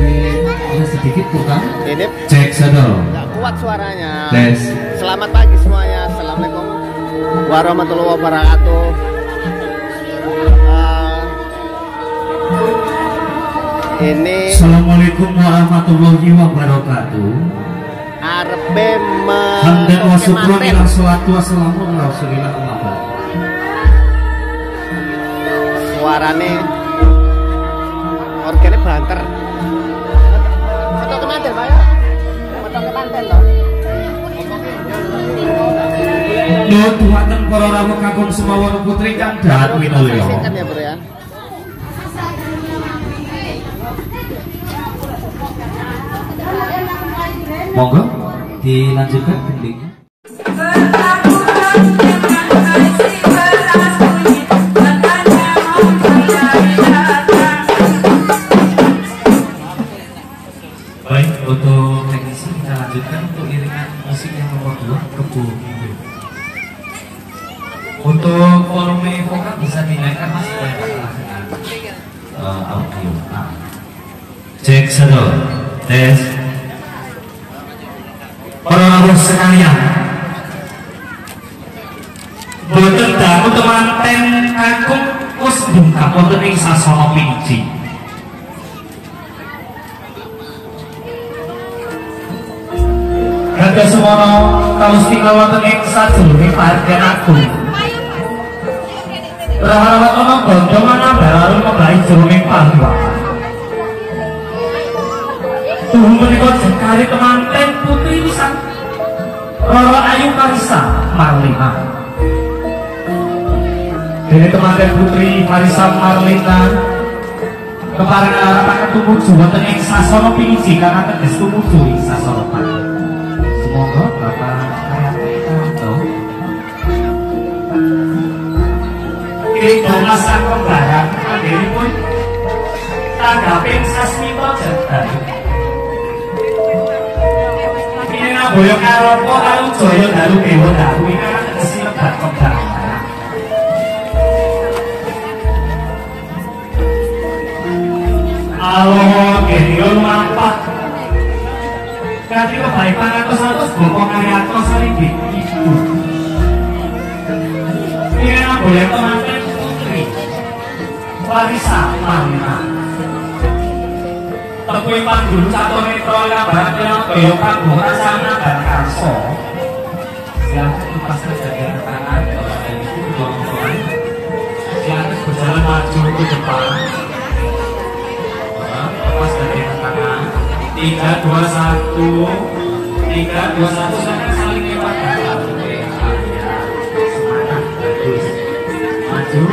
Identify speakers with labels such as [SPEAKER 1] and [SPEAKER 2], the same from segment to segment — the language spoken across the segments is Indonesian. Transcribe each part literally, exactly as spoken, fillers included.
[SPEAKER 1] Ada sedikit kurang.
[SPEAKER 2] Ini
[SPEAKER 1] Cek satu.
[SPEAKER 2] nggak kuat suaranya.
[SPEAKER 1] Tes.
[SPEAKER 2] Selamat pagi semuanya. Assalamualaikum warahmatullahi wabarakatuh. Uh, ini
[SPEAKER 1] Assalamualaikum warahmatullahi wabarakatuh.
[SPEAKER 2] Arbe
[SPEAKER 1] Hamdan wa syukran ila salatu wassalamu ala rasulillah Muhammad.
[SPEAKER 2] Suarane organe banter. Foto kemanten, Pak ya? Foto kemanten to.
[SPEAKER 1] Yo dumateng para rawuh kakung semawana putri kang dahat winulya.
[SPEAKER 2] Singkat ya, Bro ya.
[SPEAKER 1] Monggo dilanjutkan gendingnya. Baik, untuk teknisi kita lanjutkan untuk iringan musik yang nomor dua, Kebu Hindu. Untuk volume vokal bisa dinaikkan mas supaya kalah dengan uh, audio. Nah. Cek satu, tes. Para rawuh sekalian, boten damel temanten kakung wis bungkam wonten ing sasana pinci. Kados semono kaos tinggal wonten ing sajroning pahargyan agung. Rawat ana gondongan ambalarun membahi jroning panggilan. Tuh menika jengkari temanten putri pisan Roro Ayu Marisa Marlina. Dene temanten putri Marisa Marlina kepareng arep tumuju wonten ing sasana pinci karena teges tumuju ing sasana pati. Semoga Bapak ayate kanto Ing masa kembaran anggenipun tanggaping sasmita jagat. Boyo karopo karo jaya dalu dewa dalu iki kan tegesi lebat kembang. Allah genial mampat. Kati kebaik pangatos atus bokong karyatos salibik ibu. Ini kan boyo temanten putri Marisa Marlina. Tepui panggul catur metro kabaran yang beliau kagum rasanya dan karso. Silahkan lepas terjadi tangan dan itu dorong-dorongan. Silahkan berjalan maju ke depan. Lepas dari tangan. Tiga dua satu, tiga dua satu silahkan saling lewat. Semangat bagus. Maju.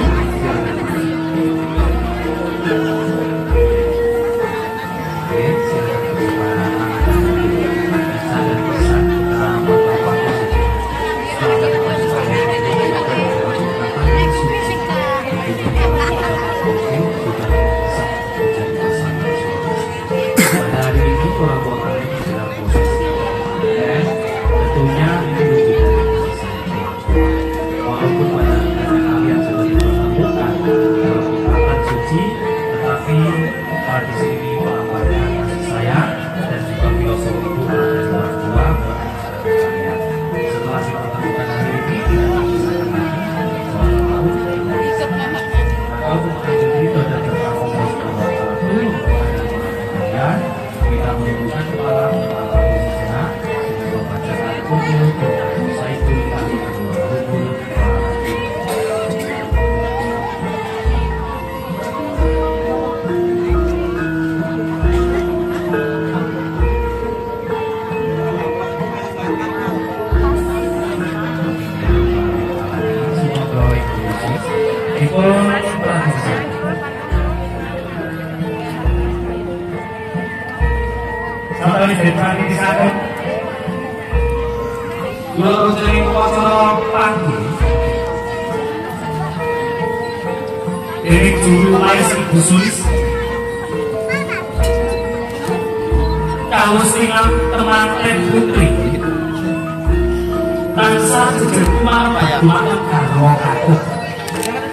[SPEAKER 1] Dari juru lain seribu sulis kalau singa temanten putri tansah jejer kumar makan karo aku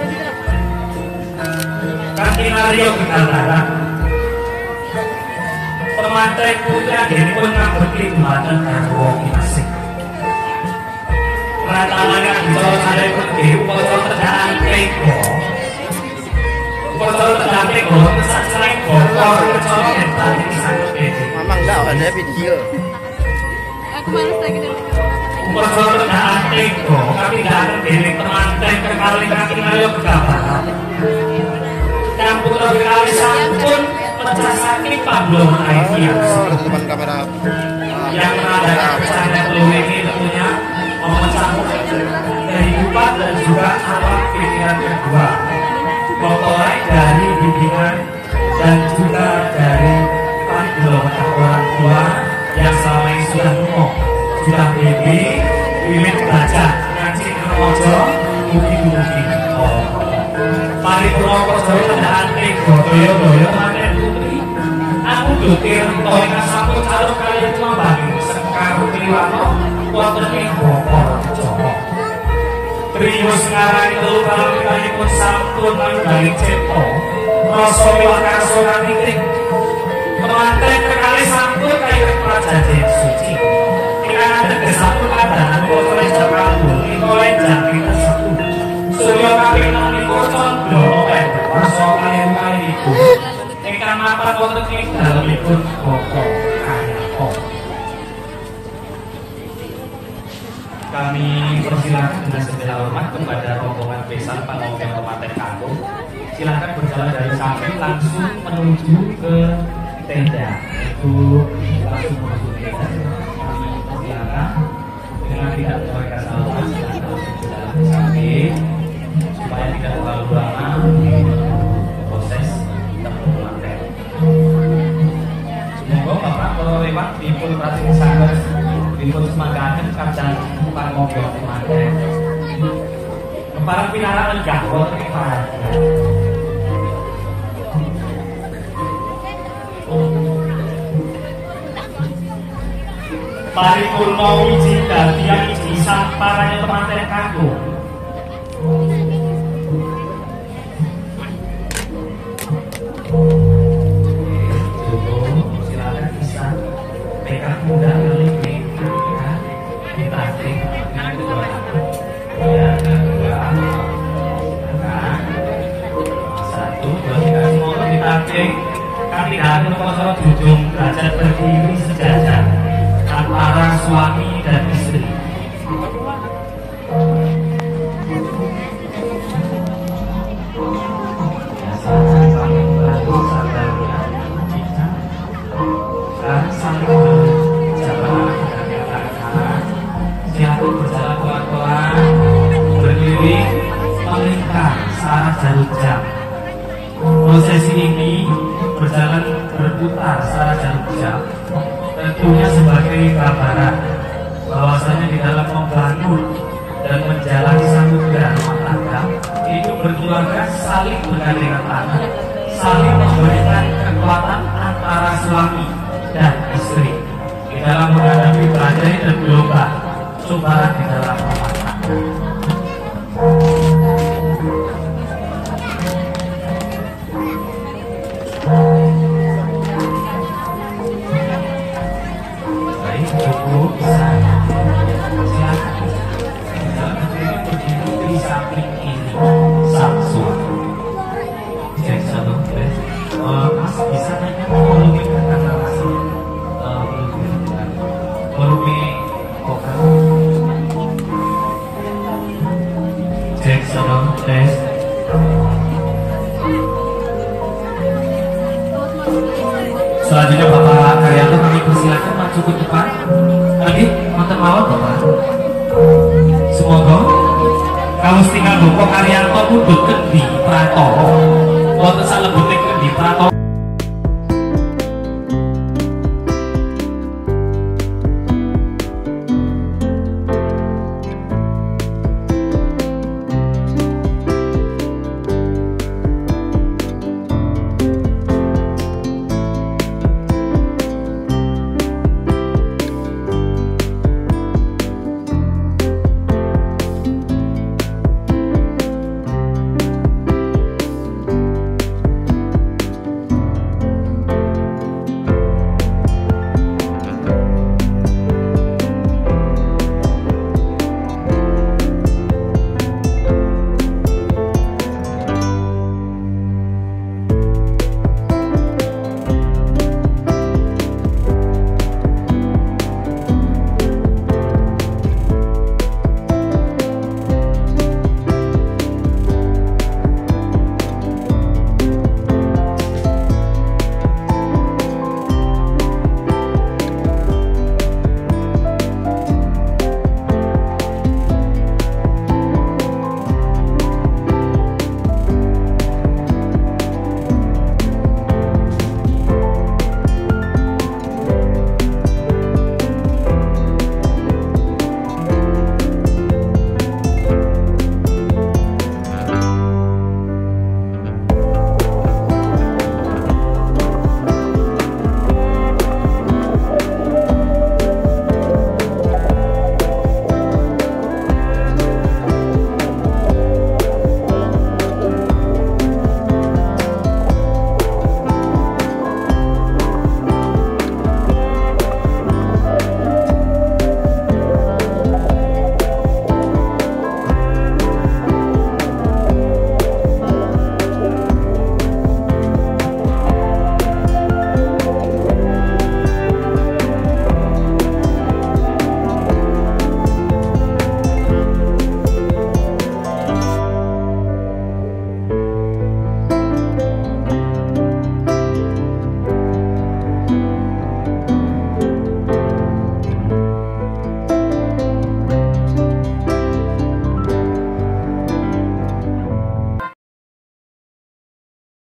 [SPEAKER 1] kanthi naryo kita larang Pemantai putri akhirnya pun ngabekti kematan karo kinasih. Ratangannya bicara sadai putri, upaya terdaan teko. Upaya terdaan teko, tersat selain bokor, kecolok dan tadi disangkut bedi.
[SPEAKER 2] Mamang enggak ada video.
[SPEAKER 3] Aku males lagi dari
[SPEAKER 1] Upaya terdaan teko, kami tidak akan diri pemantai kekali kaki ngayo ke kabar. Dan putra berkali sampun pecah sakit Pablo Aikian
[SPEAKER 2] Depan kamera.
[SPEAKER 1] yang menandakan pecahan telur ini tentunya memecah kehidupan dan juga alam pikiran kedua, mulai dari bimbingan dan juga dari panduan orang tua yang selama ini sudah ngomong, sudah bibi, pilih baca, ngaji kermojo, mugi-mugi. Oh, mari purwokerto tendaan teko doyo-doyo manten putri. Aku dutir toh ingkang sampun calon kaliyan mambangi sekar kliwano wonten ing bokor Jawa. Triyos ngarani telu kalih sampun manggali cipta rasa miwah karso kapiting. Kemanten kekali sampun kaya prajajen suci. Ingkang teges sampun kadahan putra Jakabul ing lenjang tersebut. Surya kaping nalika candra enten rasa kaya iku. Ingkang mapan wonten ing dalemipun bokor Kayapa. Kami persilakan dengan segala hormat kepada rombongan besan pengomong Kabupaten Kampung. Silakan berjalan dari samping langsung menuju ke tenda. Itu langsung menuju tenda. Kami persilakan dengan tidak mereka salah silakan berjalan ke samping supaya tidak terlalu lama proses temuan. Semoga Bapak kalau lewat di pun pratik sangat dipun semanggaken kacang pangombe temanten. Keparang pinaraan gawon ing paraga. Paripurna wiji dadian iji samparane temanten kakung. Silakan bisa pegang muda kali ini. Ditarik ya, dua, satu, dua, tiga, semua ditarik. Kami akan mengusaha jujung derajat berdiri sejajar antara suami dan istri. Biasanya saling bantu sadarnya, dan saling berjalan dengan tangan. Siapun berjalan pelan-pelan, berdiri, melingkar searah jarum jam. Prosesi ini berjalan berputar searah jarum jam, tentunya sebagai gambaran bahwasanya di dalam membangun dan menjalani samudera rumah tangga itu berkeluarga saling bergandengan tangan, saling memberikan kekuatan antara suami dan istri di dalam menghadapi badai dan gelombang cobaan di dalam rumah tangga. Baik, cukup bisa. Silakan. Jangan berdiri di samping ini sang suami. Cek satu, uh, Mas bisa nanya volumenya kata Mas? Uh, volume vokal. Cek satu, tes. Selanjutnya Bapak Karyanto kami persilakan maju ke depan. Lagi, mantan mawon Bapak. Semoga kamu tinggal Bapak Karyanto pun bekerja di Pratowo. Wonten salebete di Pratowo.